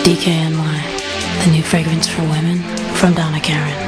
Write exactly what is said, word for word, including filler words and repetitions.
D K N Y, the new fragrance for women from Donna Karan.